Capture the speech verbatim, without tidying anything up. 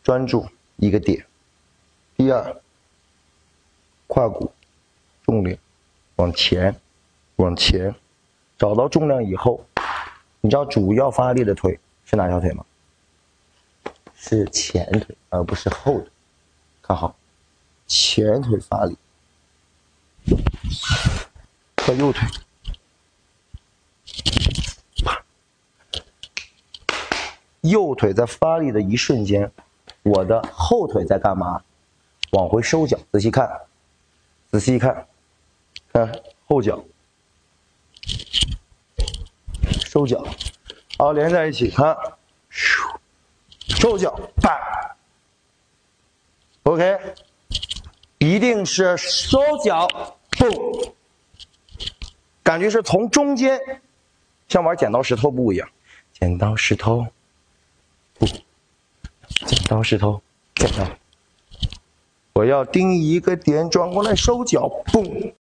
专注一个点。第二，胯骨重量往前，往前，找到重量以后，你知道主要发力的腿是哪条腿吗？是前腿，而不是后腿。看好，前腿发力，和右腿。右腿在发力的一瞬间，我的后腿在干嘛？往回收脚，仔细看，仔细看，看后脚，收脚，好，连在一起，看，收脚，摆 ，OK， 一定是收脚，蹦，感觉是从中间，像玩剪刀石头布一样，剪刀石头。不，剪刀石头，剪刀。我要盯一个点，转过来收脚，嘣。